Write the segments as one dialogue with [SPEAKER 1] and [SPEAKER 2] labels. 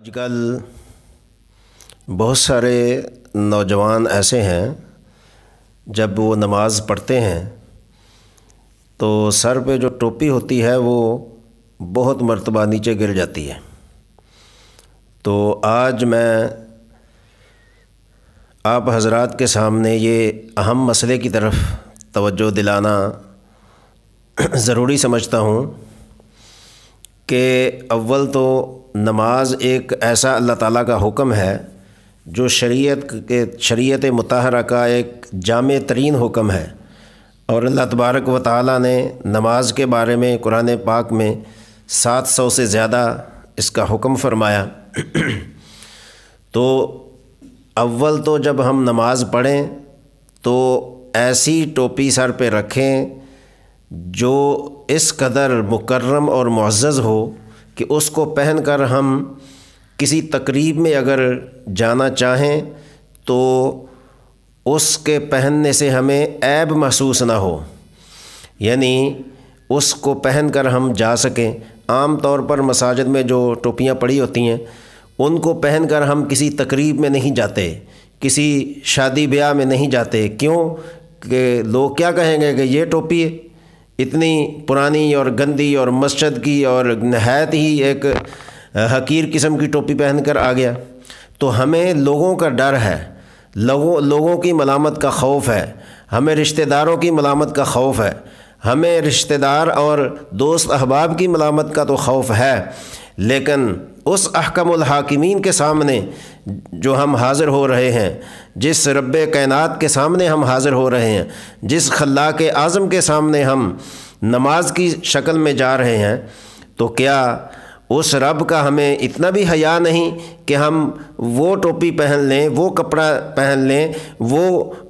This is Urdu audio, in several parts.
[SPEAKER 1] آج کل بہت سارے نوجوان ایسے ہیں جب وہ نماز پڑھتے ہیں تو سر پہ جو ٹوپی ہوتی ہے وہ بہت مرتبہ نیچے گر جاتی ہے۔ تو آج میں آپ حضرات کے سامنے یہ اہم مسئلے کی طرف توجہ دلانا ضروری سمجھتا ہوں کہ اول تو نماز ایک ایسا اللہ تعالیٰ کا حکم ہے جو شریعت مطہرہ کا ایک جامع ترین حکم ہے، اور اللہ تبارک و تعالیٰ نے نماز کے بارے میں قرآن پاک میں 700 سے زیادہ اس کا حکم فرمایا۔ تو اول تو جب ہم نماز پڑھیں تو ایسی ٹوپی سر پہ رکھیں جو اس قدر مکرم اور معزز ہو کہ اس کو پہن کر ہم کسی تقریب میں اگر جانا چاہیں تو اس کے پہننے سے ہمیں عیب محسوس نہ ہو، یعنی اس کو پہن کر ہم جا سکیں۔ عام طور پر مساجد میں جو ٹوپیاں پڑی ہوتی ہیں ان کو پہن کر ہم کسی تقریب میں نہیں جاتے، کسی شادی بیاہ میں نہیں جاتے۔ کیوں کہ لوگ کیا کہیں گے کہ یہ ٹوپی اتنی پرانی اور گندی اور مسجد کی اور نہایت ہی ایک حقیر قسم کی ٹوپی پہن کر آ گیا۔ تو ہمیں لوگوں کا ڈر ہے، لوگوں کی ملامت کا خوف ہے، ہمیں رشتہ داروں کی ملامت کا خوف ہے، ہمیں رشتہ دار اور دوست احباب کی ملامت کا تو خوف ہے، لیکن اس احکم الحاکمین کے سامنے جو ہم حاضر ہو رہے ہیں، جس رب کائنات کے سامنے ہم حاضر ہو رہے ہیں، جس خلاق اعظم کے سامنے ہم نماز کی شکل میں جا رہے ہیں، تو کیا اس رب کا ہمیں اتنا بھی حیا نہیں کہ ہم وہ ٹوپی پہن لیں، وہ کپڑا پہن لیں، وہ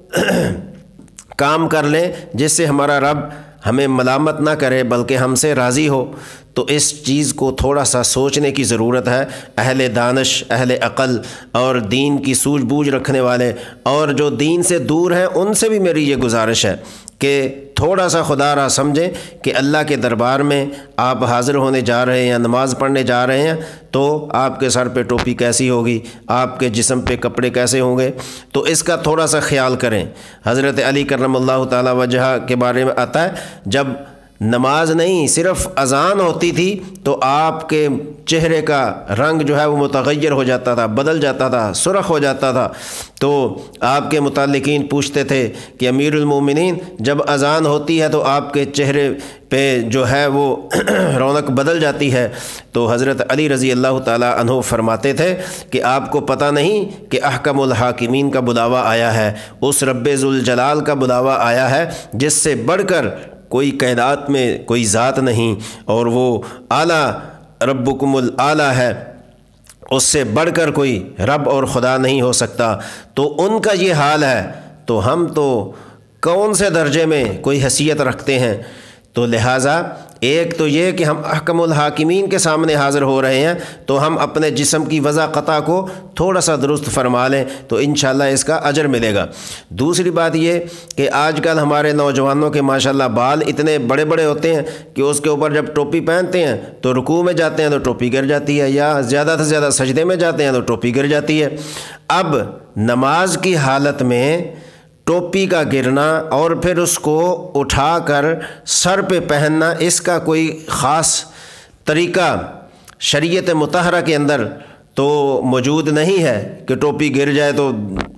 [SPEAKER 1] کام کر لیں جس سے ہمارا رب ہمیں ملامت نہ کرے بلکہ ہم سے راضی ہو؟ تو اس چیز کو تھوڑا سا سوچنے کی ضرورت ہے۔ اہل دانش، اہل عقل اور دین کی سوجھ بوجھ رکھنے والے اور جو دین سے دور ہیں ان سے بھی میری یہ گزارش ہے کہ تھوڑا سا خدا را سمجھیں کہ اللہ کے دربار میں آپ حاضر ہونے جا رہے ہیں، نماز پڑھنے جا رہے ہیں، تو آپ کے سر پہ ٹوپی کیسی ہوگی، آپ کے جسم پہ کپڑے کیسے ہوں گے، تو اس کا تھوڑا سا خیال کریں۔ حضرت علی کرم اللہ تعالی وجہ کے بارے میں آتا ہے جب نماز نہیں صرف اذان ہوتی تھی تو آپ کے چہرے کا رنگ جو ہے وہ متغیر ہو جاتا تھا، بدل جاتا تھا، سرخ ہو جاتا تھا۔ تو آپ کے متعلقین پوچھتے تھے کہ امیر المومنین جب اذان ہوتی ہے تو آپ کے چہرے پہ جو ہے وہ رونق بدل جاتی ہے، تو حضرت علی رضی اللہ تعالیٰ عنہ فرماتے تھے کہ آپ کو پتہ نہیں کہ احکم الحاکمین کا بلاوا آیا ہے، اس رب ذوالجلال کا بلاوا آیا ہے جس سے بڑھ کر کوئی کائنات میں کوئی ذات نہیں، اور وہ اعلیٰ ربکم الاعلیٰ ہے، اس سے بڑھ کر کوئی رب اور خدا نہیں ہو سکتا۔ تو ان کا یہ حال ہے تو ہم تو کون سے درجے میں کوئی حیثیت رکھتے ہیں؟ تو لہٰذا ایک تو یہ کہ ہم احکم الحاکمین کے سامنے حاضر ہو رہے ہیں تو ہم اپنے جسم کی وضع قطع کو تھوڑا سا درست فرما لیں تو انشاءاللہ اس کا اجر ملے گا۔ دوسری بات یہ کہ آج کل ہمارے نوجوانوں کے ماشاءاللہ بال اتنے بڑے بڑے ہوتے ہیں کہ اس کے اوپر جب ٹوپی پہنتے ہیں تو رکوع میں جاتے ہیں تو ٹوپی گر جاتی ہے، یا زیادہ سے زیادہ سجدے میں جاتے ہیں تو ٹوپی گر جاتی ہے۔ اب نماز کی حالت میں ٹوپی کا گرنا اور پھر اس کو اٹھا کر سر پہ پہننا، اس کا کوئی خاص طریقہ شریعت مطہرہ کے اندر تو موجود نہیں ہے کہ ٹوپی گر جائے تو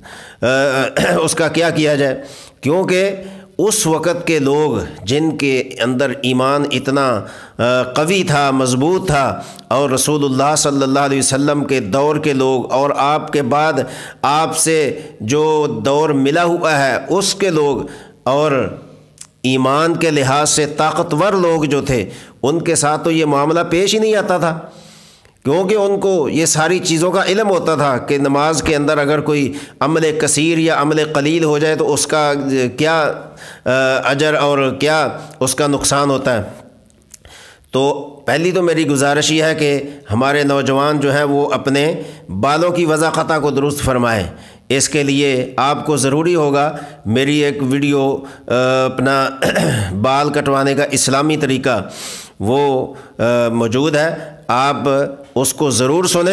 [SPEAKER 1] اس کا کیا کیا جائے، کیونکہ اس وقت کے لوگ جن کے اندر ایمان اتنا قوی تھا، مضبوط تھا، اور رسول اللہ صلی اللہ علیہ وسلم کے دور کے لوگ اور آپ کے بعد آپ سے جو دور ملا ہوا ہے اس کے لوگ، اور ایمان کے لحاظ سے طاقتور لوگ جو تھے ان کے ساتھ تو یہ معاملہ پیش ہی نہیں آتا تھا، کیونکہ ان کو یہ ساری چیزوں کا علم ہوتا تھا کہ نماز کے اندر اگر کوئی عمل کثیر یا عمل قلیل ہو جائے تو اس کا کیا اجر اور کیا اس کا نقصان ہوتا ہے۔ تو پہلی تو میری گزارش یہ ہے کہ ہمارے نوجوان جو ہیں وہ اپنے بالوں کی وضع قطع کو درست فرمائیں۔ اس کے لیے آپ کو ضروری ہوگا میری ایک ویڈیو اپنا بال کٹوانے کا اسلامی طریقہ وہ موجود ہے، آپ اس کو ضرور سنیں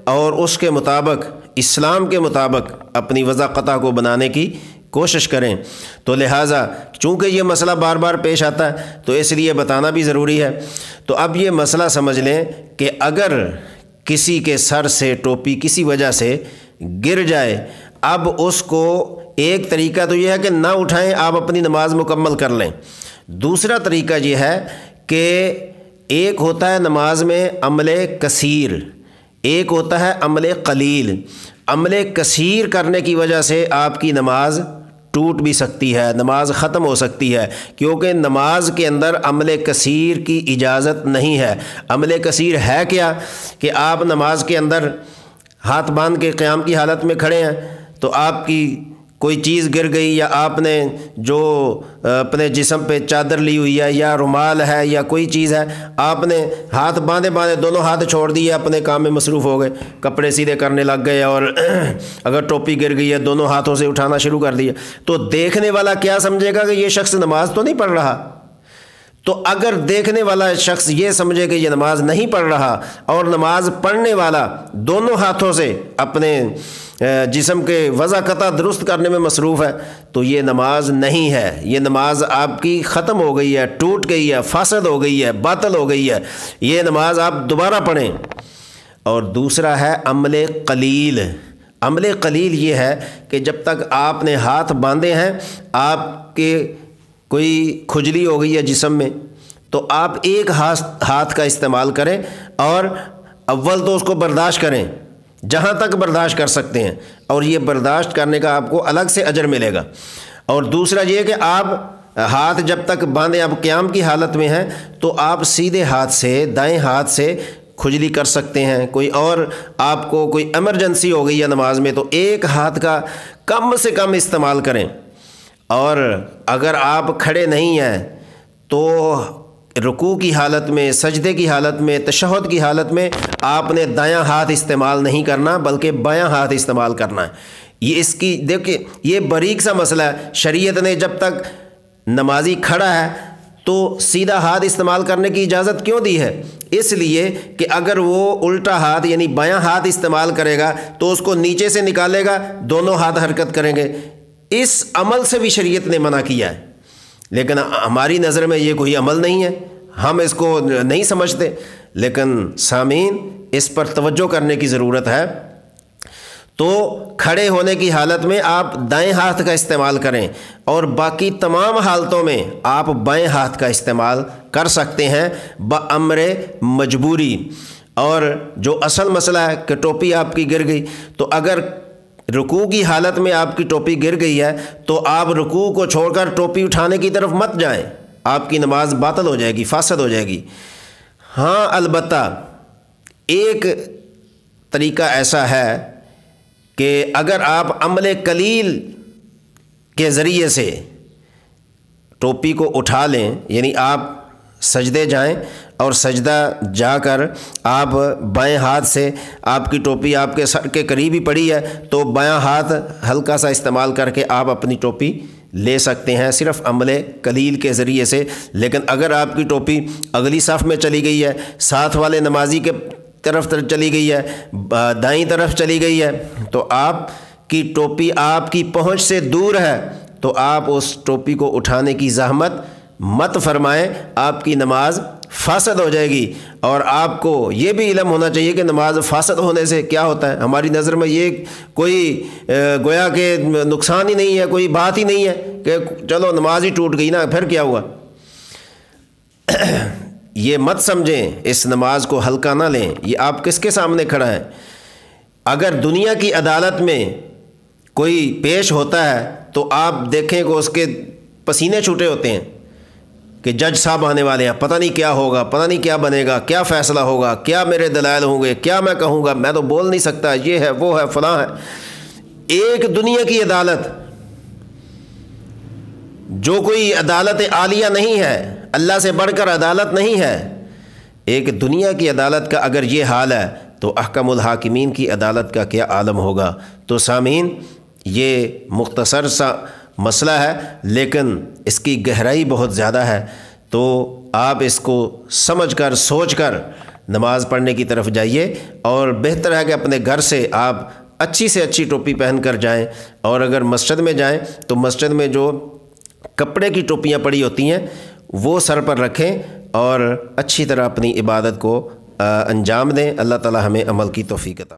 [SPEAKER 1] اور اس کے مطابق اسلام کے مطابق اپنی وضع قطع کو بنانے کی کوشش کریں۔ تو لہٰذا چونکہ یہ مسئلہ بار بار پیش آتا ہے تو اس لیے بتانا بھی ضروری ہے۔ تو اب یہ مسئلہ سمجھ لیں کہ اگر کسی کے سر سے ٹوپی کسی وجہ سے گر جائے، اب اس کو ایک طریقہ تو یہ ہے کہ نہ اٹھائیں، آپ اپنی نماز مکمل کر لیں۔ دوسرا طریقہ یہ ہے کہ ایک ہوتا ہے نماز میں عمل کثیر، ایک ہوتا ہے عمل قلیل۔ عمل کثیر کرنے کی وجہ سے آپ کی نماز ٹوٹ بھی سکتی ہے، نماز ختم ہو سکتی ہے، کیونکہ نماز کے اندر عمل کثیر کی اجازت نہیں ہے۔ عمل کثیر ہے کیا کہ آپ نماز کے اندر ہاتھ باندھ کے قیام کی حالت میں کھڑے ہیں، تو آپ کی کوئی چیز گر گئی، یا آپ نے جو اپنے جسم پہ چادر لی ہوئی ہے یا رومال ہے یا کوئی چیز ہے، آپ نے ہاتھ باندھے دونوں ہاتھ چھوڑ دیے، اپنے کام میں مصروف ہو گئے، کپڑے سیدھے کرنے لگ گئے، اور اگر ٹوپی گر گئی ہے دونوں ہاتھوں سے اٹھانا شروع کر دیا، تو دیکھنے والا کیا سمجھے گا کہ یہ شخص نماز تو نہیں پڑھ رہا۔ تو اگر دیکھنے والا شخص یہ سمجھے کہ یہ نماز نہیں پڑھ رہا اور نماز پڑھنے والا دونوں ہاتھوں سے اپنے جسم کے وضع قطع درست کرنے میں مصروف ہے، تو یہ نماز نہیں ہے، یہ نماز آپ کی ختم ہو گئی ہے، ٹوٹ گئی ہے، فاسد ہو گئی ہے، باطل ہو گئی ہے، یہ نماز آپ دوبارہ پڑھیں۔ اور دوسرا ہے عمل قلیل۔ عمل قلیل یہ ہے کہ جب تک آپ نے ہاتھ باندھے ہیں، آپ کے کوئی کھجلی ہو گئی ہے جسم میں، تو آپ ایک ہاتھ کا استعمال کریں، اور اول تو اس کو برداشت کریں جہاں تک برداشت کر سکتے ہیں، اور یہ برداشت کرنے کا آپ کو الگ سے اجر ملے گا۔ اور دوسرا یہ کہ آپ ہاتھ جب تک باندھے آپ قیام کی حالت میں ہیں، تو آپ سیدھے ہاتھ سے، دائیں ہاتھ سے کھجلی کر سکتے ہیں، کوئی اور آپ کو کوئی ایمرجنسی ہو گئی ہے نماز میں، تو ایک ہاتھ کا کم سے کم استعمال کریں۔ اور اگر آپ کھڑے نہیں ہیں تو رکوع کی حالت میں، سجدے کی حالت میں، تشہد کی حالت میں آپ نے دایاں ہاتھ استعمال نہیں کرنا بلکہ بایاں ہاتھ استعمال کرنا ہے۔ یہ اس کی دیکھیں، یہ باریک سا مسئلہ ہے۔ شریعت نے جب تک نمازی کھڑا ہے تو سیدھا ہاتھ استعمال کرنے کی اجازت کیوں دی ہے؟ اس لیے کہ اگر وہ الٹا ہاتھ یعنی بایاں ہاتھ استعمال کرے گا تو اس کو نیچے سے نکالے گا، دونوں ہاتھ حرکت کریں گے۔ اس عمل سے بھی شریعت نے منع کیا ہے، لیکن ہماری نظر میں یہ کوئی عمل نہیں ہے، ہم اس کو نہیں سمجھتے۔ لیکن سامعین، اس پر توجہ کرنے کی ضرورت ہے۔ تو کھڑے ہونے کی حالت میں آپ دائیں ہاتھ کا استعمال کریں، اور باقی تمام حالتوں میں آپ بائیں ہاتھ کا استعمال کر سکتے ہیں بامر مجبوری۔ اور جو اصل مسئلہ ہے کہ ٹوپی آپ کی گر گئی، تو اگر رکوع کی حالت میں آپ کی ٹوپی گر گئی ہے تو آپ رکوع کو چھوڑ کر ٹوپی اٹھانے کی طرف مت جائیں، آپ کی نماز باطل ہو جائے گی، فاسد ہو جائے گی۔ ہاں، البتہ ایک طریقہ ایسا ہے کہ اگر آپ عمل قلیل کے ذریعے سے ٹوپی کو اٹھا لیں، یعنی آپ سجدے جائیں اور سجدہ جا کر آپ بائیں ہاتھ سے، آپ کی ٹوپی آپ کے سر کے قریب ہی پڑی ہے تو بایاں ہاتھ ہلکا سا استعمال کر کے آپ اپنی ٹوپی لے سکتے ہیں صرف عمل قلیل کے ذریعے سے۔ لیکن اگر آپ کی ٹوپی اگلی صف میں چلی گئی ہے، ساتھ والے نمازی کے طرف چلی گئی ہے، دائیں طرف چلی گئی ہے، تو آپ کی ٹوپی آپ کی پہنچ سے دور ہے، تو آپ اس ٹوپی کو اٹھانے کی زحمت مت فرمائیں، آپ کی نماز فاسد ہو جائے گی۔ اور آپ کو یہ بھی علم ہونا چاہیے کہ نماز فاسد ہونے سے کیا ہوتا ہے۔ ہماری نظر میں یہ کوئی گویا کہ نقصان ہی نہیں ہے، کوئی بات ہی نہیں ہے کہ چلو نماز ہی ٹوٹ گئی نا، پھر کیا ہوا۔ یہ مت سمجھیں، اس نماز کو ہلکا نہ لیں۔ یہ آپ کس کے سامنے کھڑا ہے؟ اگر دنیا کی عدالت میں کوئی پیش ہوتا ہے تو آپ دیکھیں کہ اس کے پسینے چھوٹے ہوتے ہیں کہ جج صاحب آنے والے ہیں، پتہ نہیں کیا ہوگا، پتہ نہیں کیا بنے گا، کیا فیصلہ ہوگا، کیا میرے دلائل ہوں گے، کیا میں کہوں گا، میں تو بول نہیں سکتا، یہ ہے، وہ ہے، فلاں ہے۔ ایک دنیا کی عدالت جو کوئی عدالت عالیہ نہیں ہے، اللہ سے بڑھ کر عدالت نہیں ہے، ایک دنیا کی عدالت کا اگر یہ حال ہے تو احکم الحاکمین کی عدالت کا کیا عالم ہوگا۔ تو سامعین، یہ مختصر سا مسئلہ ہے لیکن اس کی گہرائی بہت زیادہ ہے، تو آپ اس کو سمجھ کر سوچ کر نماز پڑھنے کی طرف جائیے، اور بہتر ہے کہ اپنے گھر سے آپ اچھی سے اچھی ٹوپی پہن کر جائیں، اور اگر مسجد میں جائیں تو مسجد میں جو کپڑے کی ٹوپیاں پڑی ہوتی ہیں وہ سر پر رکھیں اور اچھی طرح اپنی عبادت کو انجام دیں۔ اللہ تعالی ہمیں عمل کی توفیق عطا